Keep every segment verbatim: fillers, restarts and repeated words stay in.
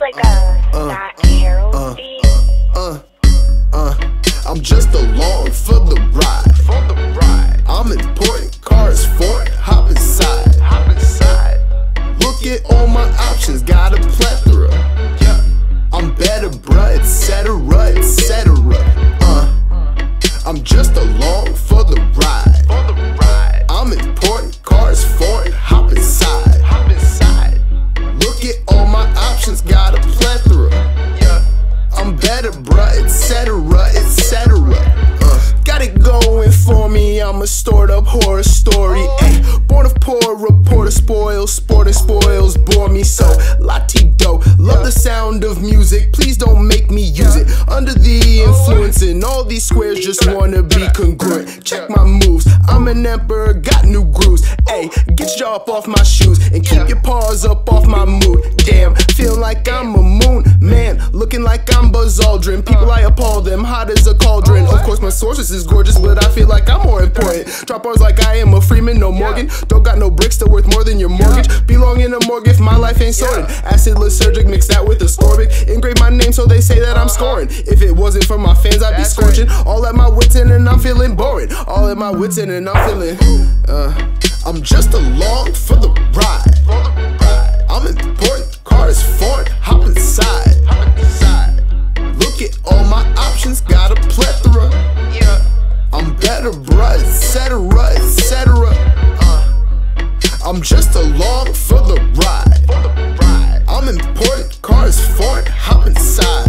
like a Scott Harold beat. Uh, uh, I'm just along for the ride. For the ride. I'm important cars for it. Hop inside. Hop inside. Look at all my options, got a plethora. Yeah. I'm better, bruh, et cetera, et cetera. Uh, I'm just along for the ride. For the ride. I'm important cars for it. Hop inside. Hop inside. Look at all my options, got a plethora. Yeah. I'm better, bruh, et cetera, et cetera. Uh, got it going for me. I'm a stored up horror story. Ayy, born of poor, reporter spoils, sporting spoils, bore me so. Latido, love the sound of music. Please don't make me use it. Under the influence, and all these squares just wanna be congruent. Check my moves. I'm an emperor, got new grooves. Ayy, get your jaw up off my shoes and keep your paws up off my mood. Damn, feel like I'm a moon man, looking like I'm Buzz Aldrin. People, I appall them, hot as a cauldron. Of course my sources is gorgeous, but I feel like I'm more important. Drop bars like I am a Freeman, no Morgan. Don't got no bricks, still worth more than your mortgage. Belong in a morgue if my life ain't sorted. Acid lysergic, mix that with ascorbic. Engrave my name so they say that I'm scoring. If it wasn't for my fans, I'd be scorching. All at my wits end and I'm feeling boring. All at my wits end and I'm feeling uh, I'm just along for the ride. I'm important, car is foreign, hop inside. Look at all my options, got a plethora. I'm better, bruh, et cetera, et cetera. Uh, I'm just along for the ride. I'm important, cars foreign, hop inside.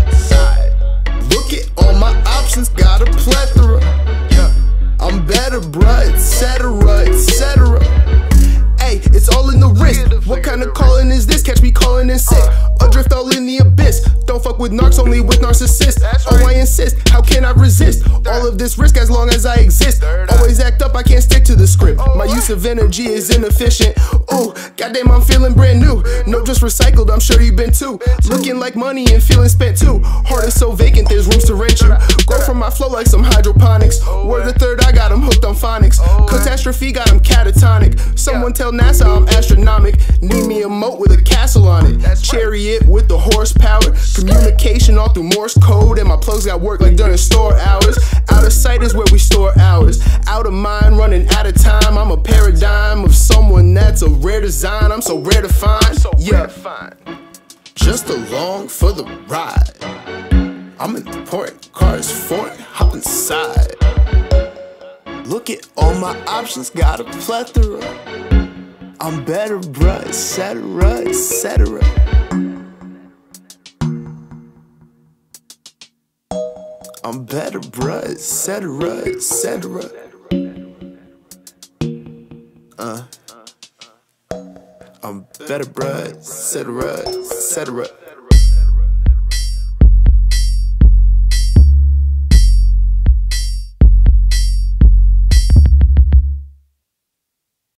Look at all my options, got a plethora. I'm better, bruh, et cetera, et cetera. Hey, it's all in the wrist. What kind of calling is this? Catch me calling in sick. Adrift all in the abyss. Don't fuck with narcs, only with narcissists. Oh, I insist, how can I resist all of this risk as long as I exist? Always act up, I can't stick to the script. My use of energy is inefficient. Ooh, goddamn, I'm feeling brand new. No, just recycled, I'm sure you've been too. Looking like money and feeling spent too. Heart is so vacant, there's rooms to rent you. Grow from my flow like some hydroponics. Word the third, I got him hooked on phonics. Catastrophe got him catatonic. Someone tell NASA I'm astronomic. Need me a moat with a castle on it. Chariot with the horsepower. Communication all through Morse code. And my plugs got work like during store hours. Out of sight is where we store hours. Out of mind, running out of time. I'm a paradigm of someone that's a rare design. I'm so rare to find. Yeah, just along for the ride. I'm important, cars foreign, hop inside. Look at all my options, got a plethora. I'm better, bruh, et cetera, et cetera. I'm better, bruh, et cetera, et cetera. Uh, I'm better, bruh, et cetera, et cetera.